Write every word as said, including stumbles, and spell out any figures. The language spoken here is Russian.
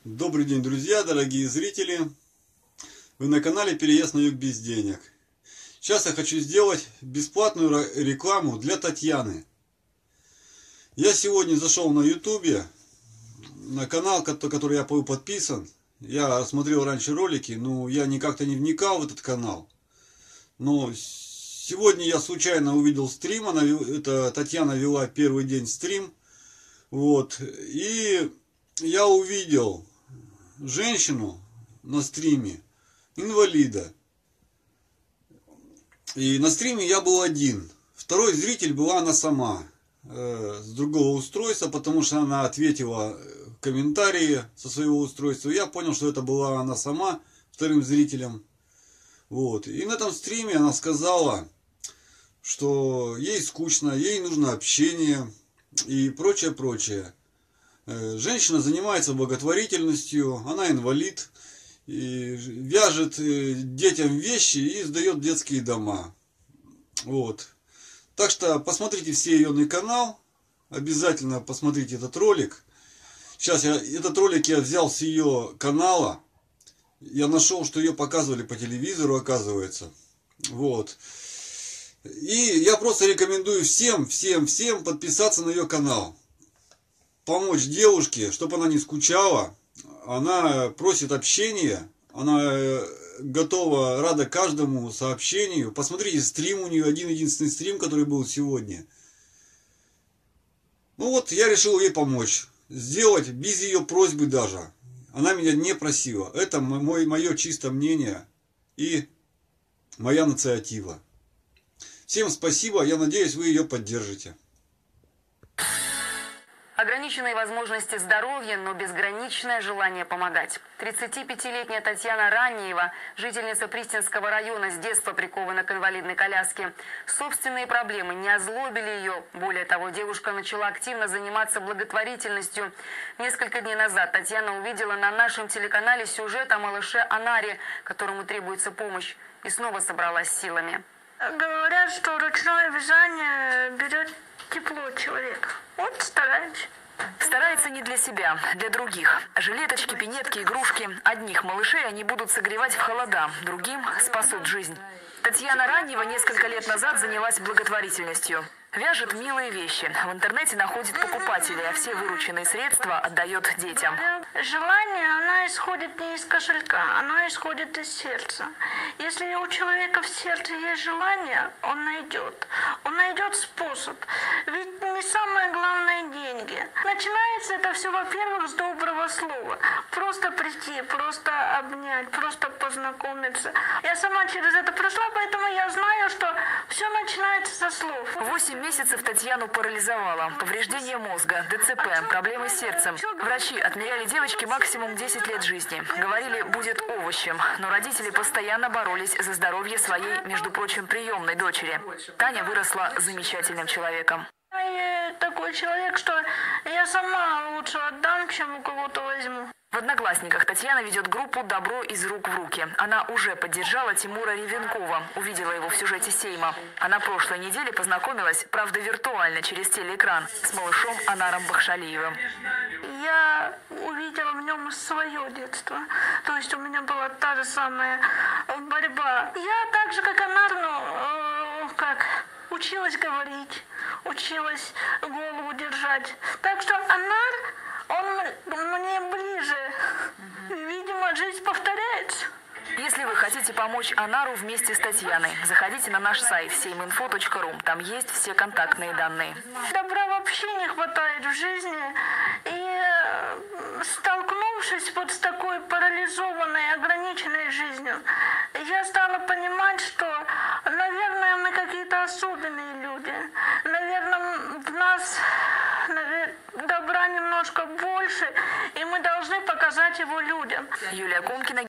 Добрый день, друзья, дорогие зрители! Вы на канале Переезд на юг без денег. Сейчас я хочу сделать бесплатную рекламу для Татьяны. Я сегодня зашел на ютубе, на канал, который я был подписан. Я смотрел раньше ролики, но я никак-то не вникал в этот канал. Но сегодня я случайно увидел стрим, она, это Татьяна вела первый день стрим. Вот, и я увидел женщину на стриме, инвалида. И на стриме я был один. Второй зритель была она сама, э, с другого устройства, потому что она ответила в комментарии со своего устройства. Я понял, что это была она сама, вторым зрителем. Вот. И на этом стриме она сказала, что ей скучно, ей нужно общение и прочее, прочее. Женщина занимается благотворительностью, она инвалид, и вяжет детям вещи и сдает детские дома. Вот. Так что посмотрите все ее на канал, обязательно посмотрите этот ролик. Сейчас я этот ролик я взял с ее канала, я нашел, что ее показывали по телевизору, оказывается. Вот. И я просто рекомендую всем, всем, всем подписаться на ее канал. Помочь девушке, чтобы она не скучала. Она просит общения. Она готова, рада каждому сообщению. Посмотрите стрим у нее, один-единственный стрим, который был сегодня. Ну вот, я решил ей помочь. Сделать без ее просьбы даже. Она меня не просила. Это мой, мое чистое мнение и моя инициатива. Всем спасибо. Я надеюсь, вы ее поддержите. Ограниченные возможности здоровья, но безграничное желание помогать. тридцатипятилетняя Татьяна Ранниева, жительница Пристинского района, с детства прикована к инвалидной коляске. Собственные проблемы не озлобили ее. Более того, девушка начала активно заниматься благотворительностью. Несколько дней назад Татьяна увидела на нашем телеканале сюжет о малыше Анаре, которому требуется помощь, и снова собралась с силами. Говорят, что ручное вязание берет тепло человека. Вот стараюсь. Старается не для себя, для других. Жилеточки, пинетки, игрушки. Одних малышей они будут согревать в холода, другим спасут жизнь. Татьяна Ранниева несколько лет назад занялась благотворительностью. Вяжет милые вещи. В интернете находит покупателей, а все вырученные средства отдает детям. Желание, оно исходит не из кошелька, оно исходит из сердца. Если у человека в сердце есть желание, он найдет. Он найдет способ. Ведь не самое главное деньги. Начинается это все, во-первых, с доброго слова. Просто прийти, просто обнять, просто познакомиться. Я сама через это прошла, поэтому я знаю, что все начинается со слов. Восемь месяцев Татьяну парализовало. Повреждение мозга, ДЦП, проблемы с сердцем. Врачи отмеряли девочке максимум десять лет жизни. Говорили, будет овощем. Но родители постоянно боролись за здоровье своей, между прочим, приемной дочери. Таня выросла замечательным человеком. Я такой человек, что я сама лучше отдам, чем у кого-то возьму. В Одноклассниках Татьяна ведет группу «Добро из рук в руки». Она уже поддержала Тимура Ревенкова, увидела его в сюжете Сейма. А на прошлой неделе познакомилась, правда виртуально, через телеэкран, с малышом Анаром Бахшалиевым. Я увидела в нем свое детство. То есть у меня была та же самая борьба. Я так же, как Анар, ну, как, училась говорить, училась голову держать. Так что Анар, он мне ближе. Видимо, жизнь повторяется. Если вы хотите помочь Анару вместе с Татьяной, заходите на наш сайт сейм инфо точка ру. Там есть все контактные данные. Добра вообще не хватает в жизни. И столкнувшись вот с такой парализованной, ограниченной жизнью, я стала понимать, что, наверное, мы какие-то особенные люди. Наверное, в нас добра немножко больше, и мы должны показать его людям. Юлия Комкина.